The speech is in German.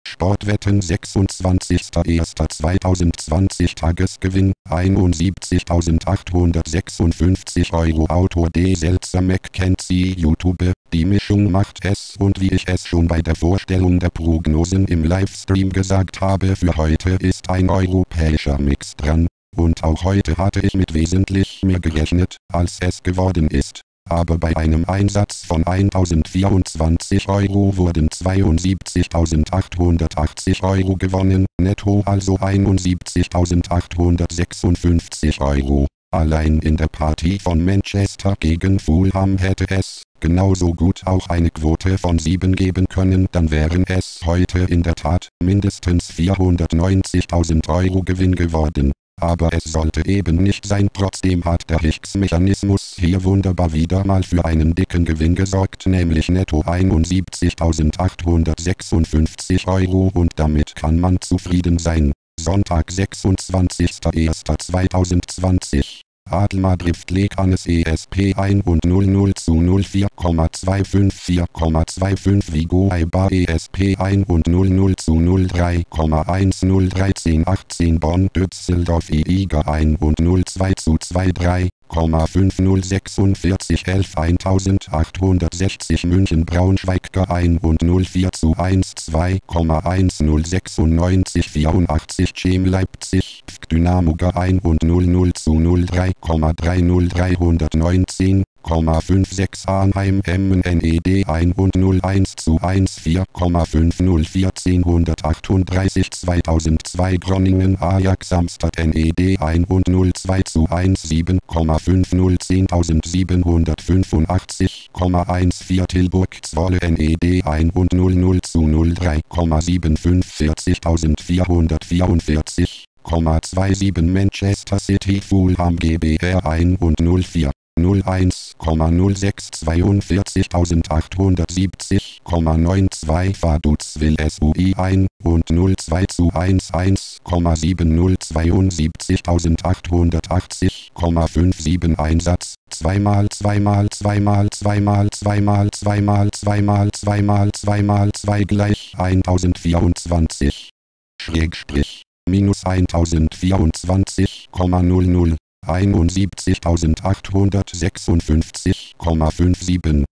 Sportwetten 26.01.2020 Tagesgewinn 71.856 Euro. Autor D. Seltzer Mackenzie. YouTube. Die Mischung macht es, und wie ich es schon bei der Vorstellung der Prognosen im Livestream gesagt habe, für heute ist ein europäischer Mix dran. Und auch heute hatte ich mit wesentlich mehr gerechnet, als es geworden ist. Aber bei einem Einsatz von 1024 Euro wurden 72.880 Euro gewonnen, netto also 71.856 Euro. Allein in der Partie von Manchester gegen Fulham hätte es genauso gut auch eine Quote von 7 geben können, dann wären es heute in der Tat mindestens 490.000 Euro Gewinn geworden. Aber es sollte eben nicht sein. Trotzdem hat der Hicks-Mechanismus hier wunderbar wieder mal für einen dicken Gewinn gesorgt, nämlich netto 71.856 Euro, und damit kann man zufrieden sein. Sonntag 26.01.2020. Real Madrid legt Cannes ESP ein und 0:0 zu 04,254,25 Vigo Eibar ESP ein und 0:0 zu 03,101318 Bonn Düsseldorf Liga ein und 0:2 zu 23,5046 1860 München Braunschweig ein und 0:4 zu 12,1096 Chem Leipzig Dynamo ein und 0:0 zu 03,30319,56 Arnheim Emmen NED ein und 0:1 zu 14,504 2002 Groningen Ajax Amsterdam NED ein und 0:2 zu 17,50785,14 Tilburg Zwolle NED ein und 0:0 zu 03,745 444,27 Manchester City Fulham GbR ein und 0:4 01,0642 Vaduz SUI ein und 0:2 zu 11,7072,880,57 Einsatz 2 gleich 1024 Schrägstrich minus 1024,00 71.856,57